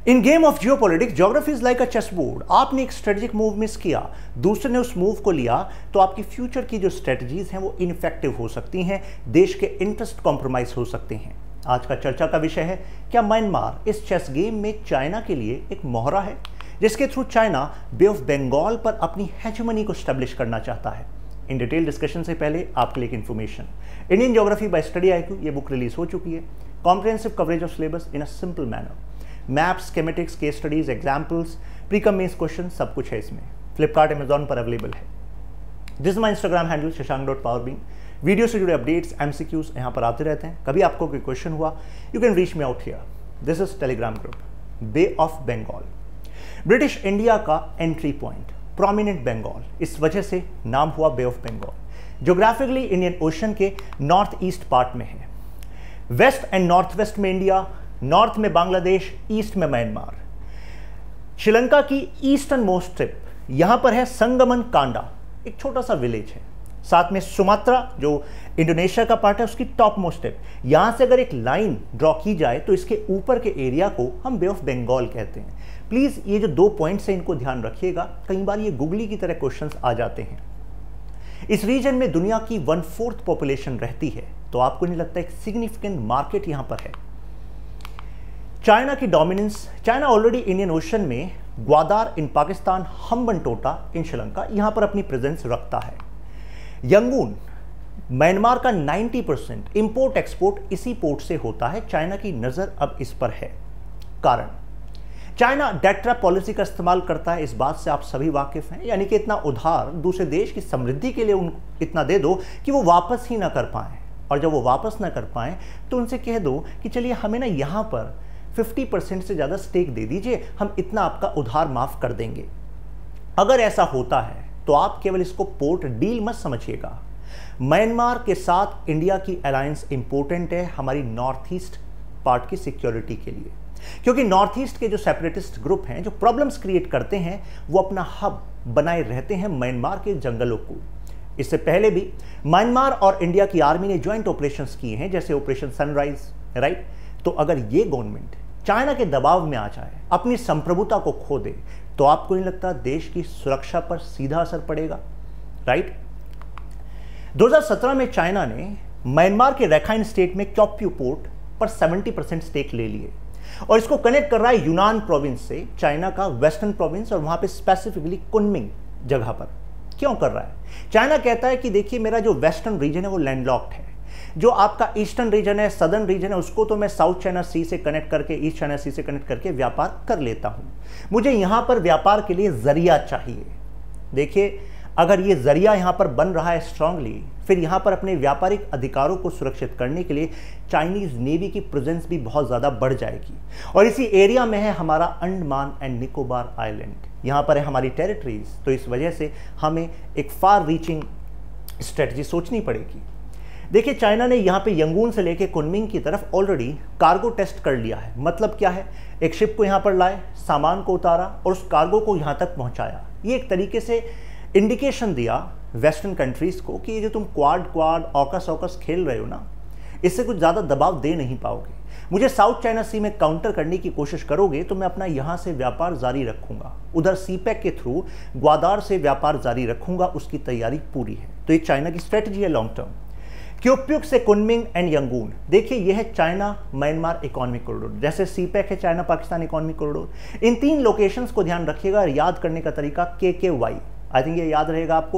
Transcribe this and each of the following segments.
In game of geopolitics geography is like a chess board. आपने एक strategic move miss किया, दूसरे ने उस मूव को लिया, तो आपकी फ्यूचर की जो स्ट्रेटजीज हैं वो इनफेक्टिव हो सकती हैं, देश के इंटरेस्ट कॉम्प्रोमाइज हो सकते हैं। आज का चर्चा का विषय है, क्या म्यांमार इस चेस गेम में चाइना के लिए एक मोहरा है, जिसके through China Bay of Bengal पर अपनी हेजेमनी को स्टैब्लिश करना चाहता है। इन डिटेल डिस्कशन से पहले आपके लिए एक information, Indian geography by study IQ ये बुक रिलीज हो चुकी है। Comprehensive coverage of syllabus in a simple manner, maps, schematics, case studies, examples, pre cum mains question, सब कुछ है इसमें। फ्लिपकार्ट, अमेजॉन पर अवेलेबल है। This is my Instagram handle shashank.powerbing। Video से जुड़े अपडेट्स, MCQs यहाँ पर आते रहते हैं। कभी आपको कोई क्वेश्चन हुआ, you can reach me out here. This is Telegram group. Bay of Bengal, British India का एंट्री पॉइंट, प्रोमिनेंट बंगाल, इस वजह से नाम हुआ Bay of Bengal. Geographically Indian ocean के नॉर्थ ईस्ट पार्ट में है। वेस्ट एंड नॉर्थ वेस्ट में इंडिया, नॉर्थ में बांग्लादेश, ईस्ट में म्यांमार। श्रीलंका की ईस्टर्न मोस्ट टिप, यहां पर है संगमन कांडा, एक छोटा सा विलेज है। साथ में सुमात्रा जो इंडोनेशिया का पार्ट है, उसकी टॉप मोस्ट टिप। यहां से अगर एक लाइन ड्रॉ की जाए तो इसके ऊपर के एरिया को हम बे ऑफ बंगाल कहते हैं। प्लीज ये जो 2 पॉइंट्स हैं इनको ध्यान रखिएगा, कई बार ये गूगली की तरह क्वेश्चंस आ जाते हैं। इस रीजन में दुनिया की 1/4 पॉपुलेशन रहती है, तो आपको नहीं लगता एक सिग्निफिकेंट मार्केट यहां पर है। चाइना की dominance, China already Indian ocean में ग्वादार इन पाकिस्तान, हम्बनटोटा इन श्रीलंका, यहां पर अपनी प्रेजेंस रखता है। यंगून, म्यांमार का 90% इंपोर्ट एक्सपोर्ट इसी पोर्ट से होता है। चाइना की नजर अब इस पर है। कारण, चाइना डेट ट्रैप पॉलिसी का इस्तेमाल करता है, इस बात से आप सभी वाकिफ हैं। यानी कि इतना उधार दूसरे देश की समृद्धि के लिए उनको इतना दे दो कि वो वापस ही ना कर पाएं, और जब वो वापस ना कर पाएं तो उनसे कह दो कि चलिए हमें ना यहां पर 50% से ज़्यादा स्टेक दे दीजिए, हम इतना आपका उधार माफ़ कर देंगे। अगर ऐसा होता है तो आप केवल इसको पोर्ट डील मत समझिएगा। म्यांमार के साथ इंडिया की अलायंस इंपॉर्टेंट है हमारी नॉर्थ ईस्ट पार्ट की सिक्योरिटी के लिए, क्योंकि नॉर्थ ईस्ट के जो सेपरेटिस्ट ग्रुप हैं, जो प्रॉब्लम्स क्रिएट करते हैं, वो अपना हब बनाए रहते हैं म्यांमार के जंगलों को। इससे पहले भी म्यांमार और इंडिया की आर्मी ने ज्वाइंट ऑपरेशंस किए हैं, जैसे ऑपरेशन सनराइज, राइट। तो अगर ये गवर्नमेंट चाइना के दबाव में आ जाए, अपनी संप्रभुता को खो दे, तो आपको नहीं लगता देश की सुरक्षा पर सीधा असर पड़ेगा, राइट। 2017 में चाइना ने म्यांमार के रखाइन स्टेट में क्योप्यू पोर्ट पर 70% स्टेक ले लिए, और इसको कनेक्ट कर रहा है यूनान प्रोविंस से, चाइना का वेस्टर्न प्रोविंस, और वहां पे स्पेसिफिकली कुनमिंग जगह पर। क्यों कर रहा है? चाइना कहता है कि देखिए मेरा जो वेस्टर्न रीजन है वो लैंडलॉक्ड है, जो आपका ईस्टर्न रीजन है, सदर्न रीजन है, उसको तो मैं साउथ चाइना सी से कनेक्ट करके, ईस्ट चाइना सी से कनेक्ट करके व्यापार कर लेता हूं। मुझे यहां पर व्यापार के लिए जरिया चाहिए। देखिए, अगर ये जरिया यहां पर बन रहा है स्ट्रांगली, फिर यहां पर अपने व्यापारिक अधिकारों को सुरक्षित करने के लिए चाइनीज नेवी की प्रेजेंस भी बहुत ज्यादा बढ़ जाएगी। और इसी एरिया में है हमारा अंडमान एंड निकोबार आइलैंड, यहां पर है हमारी टेरिटरीज। तो इस वजह से हमें एक फार रीचिंग स्ट्रेटजी सोचनी पड़ेगी। देखिए, चाइना ने यहाँ पे यंगून से लेके कुनमिंग की तरफ ऑलरेडी कार्गो टेस्ट कर लिया है। मतलब क्या है, एक शिप को यहाँ पर लाए, सामान को उतारा और उस कार्गो को यहाँ तक पहुँचाया। ये एक तरीके से इंडिकेशन दिया वेस्टर्न कंट्रीज़ को कि ये जो तुम क्वाड ऑकस खेल रहे हो ना, इससे कुछ ज़्यादा दबाव दे नहीं पाओगे। मुझे साउथ चाइना सी में काउंटर करने की कोशिश करोगे तो मैं अपना यहाँ से व्यापार जारी रखूँगा, उधर सीपैक के थ्रू ग्वादार से व्यापार जारी रखूँगा, उसकी तैयारी पूरी है। तो ये चाइना की स्ट्रेटजी है लॉन्ग टर्म। क्योप्युक से कुनमिंग एंड यंगून, देखिए यह है चाइना म्यांमार इकोनॉमिक कॉरिडोर, जैसे सीपैक है चाइना पाकिस्तान इकोनॉमिक कॉरिडोर। इन 3 लोकेशंस को ध्यान रखिएगा। याद करने का तरीका KKY, आई थिंक ये याद रहेगा आपको।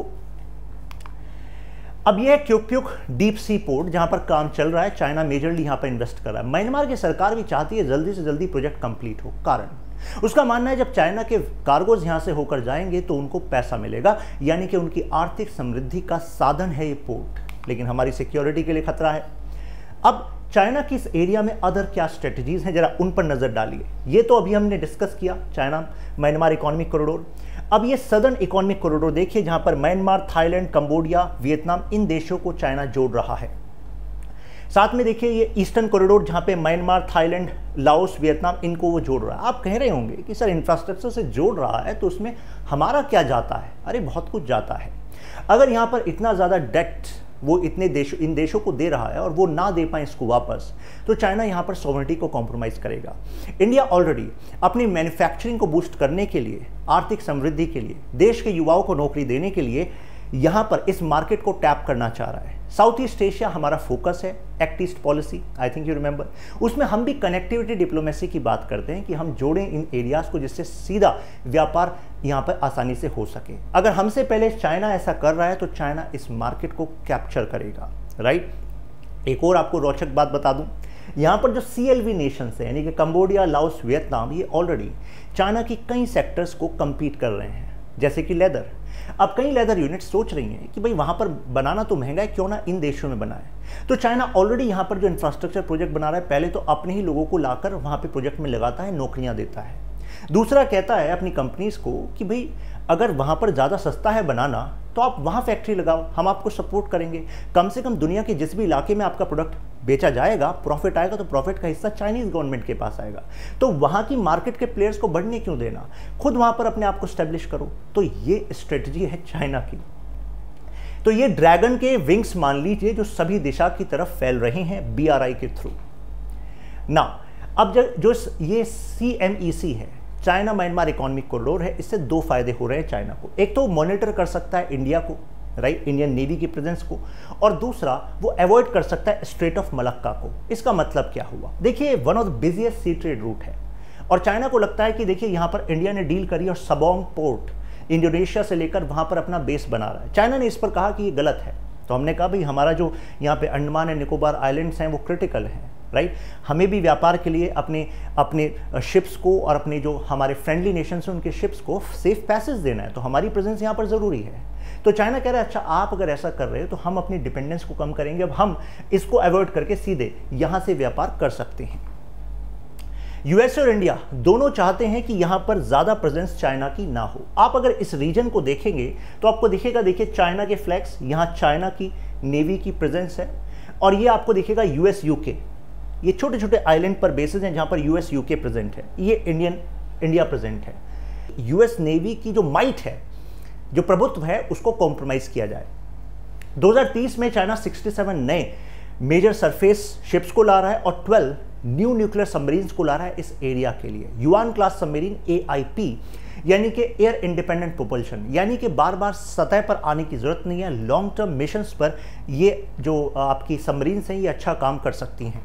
अब यह है क्योप्युक डीप सी पोर्ट, जहां पर काम चल रहा है। चाइना मेजरली यहां पर इन्वेस्ट कर रहा है। म्यांमार की सरकार भी चाहती है जल्दी से जल्दी प्रोजेक्ट कंप्लीट हो। कारण, उसका मानना है जब चाइना के कार्गोज यहां से होकर जाएंगे तो उनको पैसा मिलेगा, यानी कि उनकी आर्थिक समृद्धि का साधन है ये पोर्ट। लेकिन हमारी सिक्योरिटी के लिए खतरा है। अब चाइना की इस एरिया में अदर क्या स्ट्रेटजीज हैं, जरा उन पर नजर डालिए। ये तो अभी हमने डिस्कस किया, चाइना म्यांमार इकोनॉमिक कॉरिडोर। अब ये सदर्न इकोनॉमिक कॉरिडोर देखिए, जहां पर म्यांमार, थाईलैंड, कंबोडिया, वियतनाम, इन देशों को चाइना जोड़ रहा है। साथ में देखिए ये ईस्टर्न कॉरिडोर, जहां पे म्यांमार, थाईलैंड, लाओस, वियतनाम, इनको वो जोड़ रहा है। आप कह रहे होंगे कि सर इंफ्रास्ट्रक्चर से जोड़ रहा है तो उसमें हमारा क्या जाता है? अरे बहुत कुछ जाता है। अगर यहाँ पर इतना ज़्यादा डेट वो इन देशों को दे रहा है और वो ना दे पाए इसको वापस, तो चाइना यहाँ पर सॉवरेनिटी को कॉम्प्रोमाइज़ करेगा। इंडिया ऑलरेडी अपनी मैन्युफैक्चरिंग को बूस्ट करने के लिए, आर्थिक समृद्धि के लिए, देश के युवाओं को नौकरी देने के लिए यहाँ पर इस मार्केट को टैप करना चाह रहा है। साउथ ईस्ट एशिया हमारा फोकस है, act east policy, I think you remember. उसमें हम भी कनेक्टिविटी डिप्लोमेसी की बात करते हैं कि हम जोड़ें इन एरियाज़ को जिससे सीधा व्यापार यहाँ पर आसानी से हो सके। अगर हमसे पहले चाइना ऐसा कर रहा है तो चाइना इस मार्केट को कैप्चर करेगा, राइट। एक और आपको रोचक बात बता दूं, यहाँ पर जो CLV नेशंस हैं यानी कि कंबोडिया, लाओस, वियतनाम, ये ऑलरेडी चाइना की कई सेक्टर्स को कम्पीट कर रहे हैं, जैसे कि लेदर। अब कई लेदर यूनिट सोच रही हैं कि भाई वहाँ पर बनाना तो महंगा है, क्यों ना इन देशों में बनाए। तो चाइना ऑलरेडी यहाँ पर जो इंफ्रास्ट्रक्चर प्रोजेक्ट बना रहा है, पहले तो अपने ही लोगों को लाकर वहाँ पे प्रोजेक्ट में लगाता है, नौकरियाँ देता है। दूसरा कहता है अपनी कंपनीज़ को कि भाई अगर वहाँ पर ज़्यादा सस्ता है बनाना तो आप वहाँ फैक्ट्री लगाओ, हम आपको सपोर्ट करेंगे। कम से कम दुनिया के जिस भी इलाके में आपका प्रोडक्ट बेचा जाएगा, प्रॉफिट आएगा, तो प्रॉफिट का हिस्सा चाइनीज़ गवर्नमेंट के पास आएगा। तो वहाँ की मार्केट के प्लेयर्स को बढ़ने क्यों देना, खुद वहाँ पर अपने आप को स्टैब्लिश करो। तो ये स्ट्रेटजी है चाइना की। तो ये ड्रैगन के विंग्स मान लीजिए जो सभी दिशा की तरफ फैल रहे हैं BRI के थ्रू। ना अब जो ये CMEC है, चाइना म्यांमार इकोनॉमिक कॉरिडोर है, इससे दो फायदे हो रहे हैं चाइना को। एक तो मॉनिटर कर सकता है इंडिया को, राइट, इंडियन नेवी की प्रेजेंस को, और दूसरा वो अवॉइड कर सकता है स्ट्रेट ऑफ मलक्का को। इसका मतलब क्या हुआ, देखिए one of the busiest sea trade route है और चाइना को लगता है कि देखिए यहाँ पर इंडिया ने डील करी और सबोंग पोर्ट इंडोनेशिया से लेकर वहाँ पर अपना बेस बना रहा है। चाइना ने इस पर कहा कि ये गलत है, तो हमने कहा भाई हमारा जो यहाँ पे अंडमान एंड निकोबार आइलैंड्स हैं वो क्रिटिकल हैं, राइट। हमें भी व्यापार के लिए अपने शिप्स को और अपने जो हमारे फ्रेंडली नेशन हैं उनके शिप्स को सेफ पैसेज देना है, तो हमारी प्रेजेंस यहाँ पर ज़रूरी है। तो चाइना कह रहा है अच्छा आप अगर ऐसा कर रहे हो तो हम अपनी डिपेंडेंस को कम करेंगे, अब हम इसको अवॉइड करके सीधे यहाँ से व्यापार कर सकते हैं। यूएस और इंडिया दोनों चाहते हैं कि यहाँ पर ज़्यादा प्रेजेंस चाइना की ना हो। आप अगर इस रीजन को देखेंगे तो आपको दिखेगा, देखिए चाइना के फ्लैग्स, यहाँ चाइना की नेवी की प्रेजेंस है और ये आपको दिखेगा US UK, ये छोटे छोटे आइलैंड पर बेसेस हैं जहाँ पर US UK प्रेजेंट है, ये इंडिया प्रेजेंट है। US नेवी की जो माइट है, जो प्रभुत्व है, उसको कॉम्प्रोमाइज़ किया जाए। 2030 में चाइना 67 नए मेजर सरफेस शिप्स को ला रहा है और 12 न्यू न्यूक्लियर सबमरीन्स को ला रहा है इस एरिया के लिए। युआन क्लास सबमरीन AIP यानी कि एयर इंडिपेंडेंट प्रोपल्शन, यानी कि बार बार सतह पर आने की जरूरत नहीं है, लॉन्ग टर्म मिशंस पर ये जो आपकी सबमरीन्स हैं ये अच्छा काम कर सकती हैं।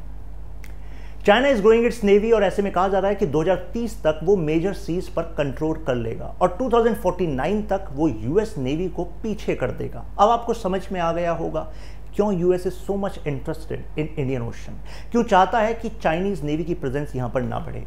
China is growing its navy और ऐसे में कहा जा रहा है कि 2030 तक वो मेजर सीज पर कंट्रोल कर लेगा और 2049 तक वो US नेवी को पीछे कर देगा। अब आपको समझ में आ गया होगा क्यों US is so much interested in Indian ocean, क्यों चाहता है कि चाइनीज नेवी की प्रेजेंस यहाँ पर ना बढ़े।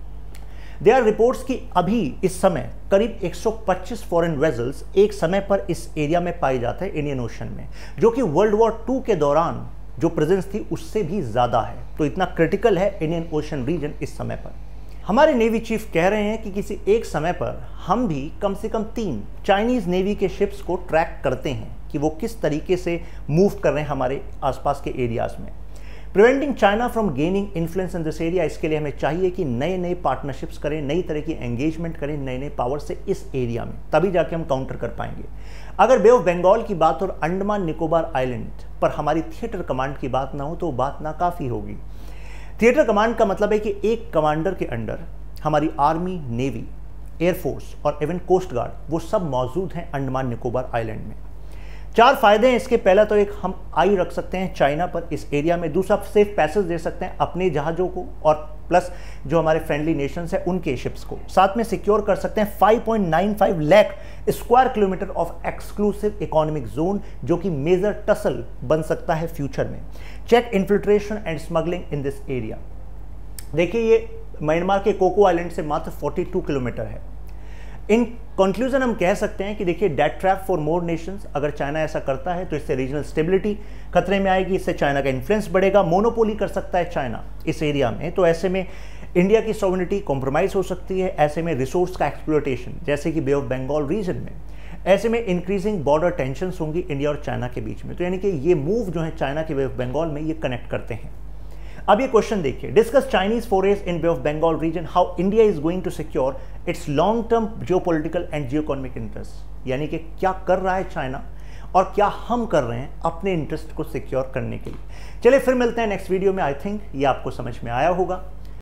देयर आर रिपोर्ट्स कि अभी इस समय करीब 125 फॉरेन वेजल्स एक समय पर इस एरिया में पाए जाते हैं इंडियन ओशन में, जो कि वर्ल्ड वॉर 2 के दौरान जो प्रेजेंस थी उससे भी ज़्यादा है। तो इतना क्रिटिकल है इंडियन ओशन रीजन इस समय पर। हमारे नेवी चीफ कह रहे हैं कि किसी एक समय पर हम भी कम से कम 3 चाइनीज़ नेवी के शिप्स को ट्रैक करते हैं कि वो किस तरीके से मूव कर रहे हैं हमारे आसपास के एरियाज़ में। Preventing China from gaining influence in this area, इसके लिए हमें चाहिए कि नए नए पार्टनरशिप्स करें, नई तरह की एंगेजमेंट करें नए नए पावर से इस एरिया में, तभी जाके हम काउंटर कर पाएंगे। अगर बे ऑफ बंगाल की बात और अंडमान निकोबार आइलैंड पर हमारी थिएटर कमांड की बात ना हो तो बात नाकाफ़ी होगी। थिएटर कमांड का मतलब है कि एक कमांडर के अंडर हमारी आर्मी, नेवी, एयरफोर्स और इवन कोस्ट गार्ड वो सब मौजूद हैं अंडमान निकोबार आइलैंड में। 4 फायदे हैं इसके। पहला तो एक हम आई रख सकते हैं चाइना पर इस एरिया में, दूसरा सेफ पैसेज दे सकते हैं अपने जहाज़ों को और प्लस जो हमारे फ्रेंडली नेशंस हैं उनके शिप्स को, साथ में सिक्योर कर सकते हैं 5.95 lakh square kilometre of exclusive economic zone, जो कि मेजर टसल बन सकता है फ्यूचर में। Check infiltration and smuggling in this area. देखिए ये म्यांमार के कोको आइलैंड से मात्र 42 किलोमीटर है। इन कंक्लूजन हम कह सकते हैं कि देखिए debt trap for more nations, अगर चाइना ऐसा करता है तो इससे रीजनल स्टेबिलिटी खतरे में आएगी, इससे चाइना का इन्फ्लुएंस बढ़ेगा, मोनोपोली कर सकता है चाइना इस एरिया में। तो ऐसे में इंडिया की सॉवरेनिटी कॉम्प्रोमाइज़ हो सकती है, ऐसे में रिसोर्स का एक्सप्लोटेशन जैसे कि बे ऑफ बंगाल रीजन में, ऐसे में इंक्रीजिंग बॉर्डर टेंशंस होंगी इंडिया और चाइना के बीच में। तो यानी कि ये मूव जो है चाइना के बे ऑफ बंगाल में ये कनेक्ट करते हैं। अब ये क्वेश्चन देखिए, discuss Chinese forays in Bay of Bengal region, how India is going to secure its long term geopolitical and geo economic interest, यानी कि क्या कर रहा है चाइना और क्या हम कर रहे हैं अपने इंटरेस्ट को सिक्योर करने के लिए। चलिए फिर मिलते हैं नेक्स्ट वीडियो में। आई थिंक ये आपको समझ में आया होगा।